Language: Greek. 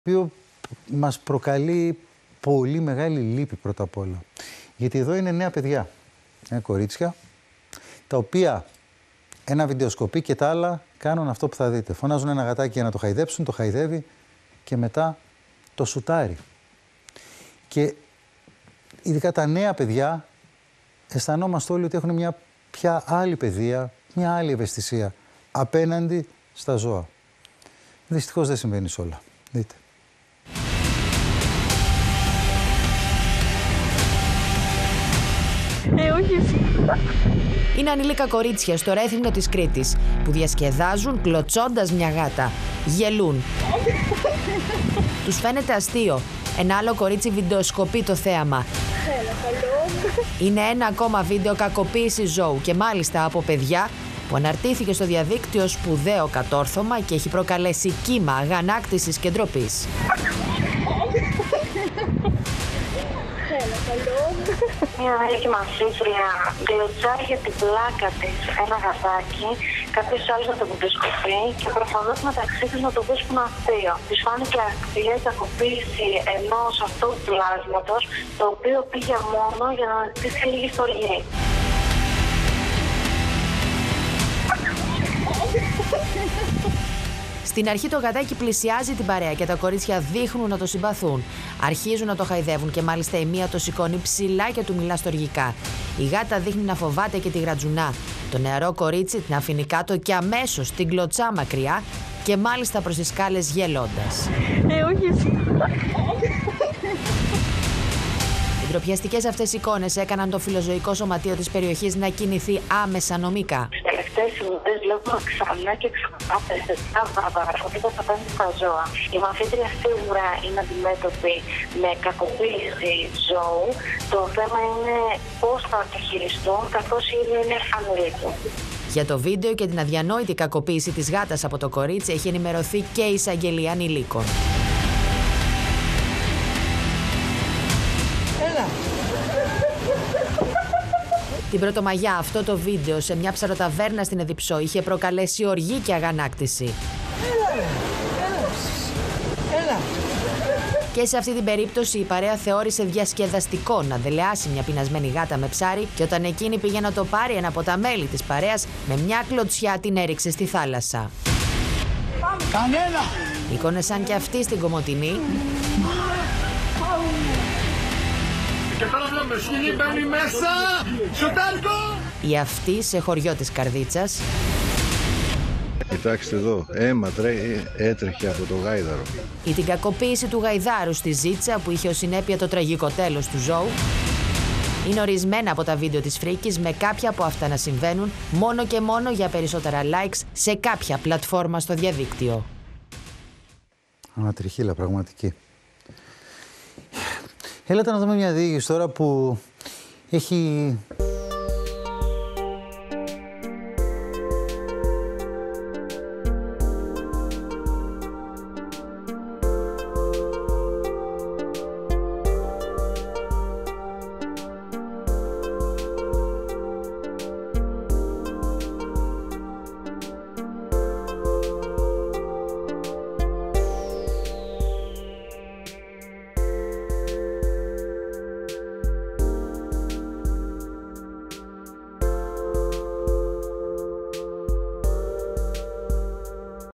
οποίο μας προκαλεί πολύ μεγάλη λύπη πρώτα απ' όλα. Γιατί εδώ είναι νέα παιδιά, νέα κορίτσια, τα οποία ένα βιντεοσκοπεί και τα άλλα κάνουν αυτό που θα δείτε. Φωνάζουν ένα γατάκι για να το χαϊδέψουν, το χαϊδεύει και μετά το σουτάρει. Και ειδικά τα νέα παιδιά αισθανόμαστε όλοι ότι έχουν μια πια άλλη παιδεία, μια άλλη ευαισθησία απέναντι στα ζώα. Δυστυχώς δεν συμβαίνει σε όλα. Δείτε. Όχι. Είναι ανήλικα κορίτσια στο Ρέθυμνο της Κρήτης που διασκεδάζουν κλωτσώντας μια γάτα. Γελούν. Τους φαίνεται αστείο. Ένα άλλο κορίτσι βιντεοσκοπεί το θέαμα. Είναι ένα ακόμα βίντεο κακοποίησης ζώου και μάλιστα από παιδιά που αναρτήθηκε στο διαδίκτυο σπουδαίο κατόρθωμα και έχει προκαλέσει κύμα αγανάκτησης και ντροπής. Μια ανήλικη μαθήτρια γλωτσάει για την πλάκα της ένα γατάκι, κάποιος άλλος να το βιντεοσκοπεί και προφανώς μεταξύ τους να το βρίσκουν αστείο. Της φάνηκε αστεία η κακοποίηση ενός αυτού πλάσματος, το οποίο πήγε μόνο για να ζητήσει λίγη στοργή. Στην αρχή το γατάκι πλησιάζει την παρέα και τα κορίτσια δείχνουν να το συμπαθούν. Αρχίζουν να το χαϊδεύουν και μάλιστα η μία το σηκώνει ψηλά και του μιλά στοργικά. Η γάτα δείχνει να φοβάται και τη γρατζουνά. Το νεαρό κορίτσι την αφήνει κάτω και αμέσως την κλωτσά μακριά και μάλιστα προς τις σκάλες γελώντας. Όχι. Οι ντροπιαστικές αυτές εικόνες έκαναν το φιλοζωικό σωματείο της περιοχής να κινηθεί άμεσα νομικά. Τις τελευταίες ημέρες βλέπουμε ξανά και ξανά περιστατικά βαρβαρότητα απέναντι στα ζώα. Η μαθήτρια σίγουρα είναι αντιμέτωπη με κακοποίηση ζώου. Το θέμα είναι πώς θα το χειριστούν, καθώς η ίδια είναι ανήλικη. Για το βίντεο και την αδιανόητη κακοποίηση της γάτας από το κορίτσι έχει ενημερωθεί και η εισαγγελία ανηλίκων. Την Πρωτομαγιά αυτό το βίντεο σε μια ψαροταβέρνα στην Εδιψό είχε προκαλέσει οργή και αγανάκτηση. Έλα. Και σε αυτή την περίπτωση η παρέα θεώρησε διασκεδαστικό να δελεάσει μια πεινασμένη γάτα με ψάρι και όταν εκείνη πήγε να το πάρει ένα από τα μέλη της παρέας με μια κλωτσιά την έριξε στη θάλασσα. Κανένα! Εικόνες σαν και αυτή στην Κομοτηνή. Και τώρα βλέπουμε σκηνή μπαίνει μέσα! Σουτάρικο! Ή αυτή σε χωριό της Καρδίτσας. Κοιτάξτε εδώ, αίμα έτρεχε από το γάιδαρο. Ή την κακοποίηση του γαϊδάρου στη Ζήτσα που είχε ως συνέπεια το τραγικό τέλος του ζώου. Είναι ορισμένα από τα βίντεο της Φρίκης με κάποια από αυτά να συμβαίνουν μόνο και μόνο για περισσότερα likes σε κάποια πλατφόρμα στο διαδίκτυο. Ανατριχίλα πραγματική. Έλατε να δούμε μια διοίκηση τώρα που έχει